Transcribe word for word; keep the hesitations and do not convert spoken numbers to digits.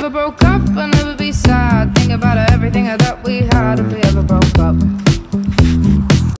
never broke up, I'll never be sad. Think about everything I thought we had if we ever broke up.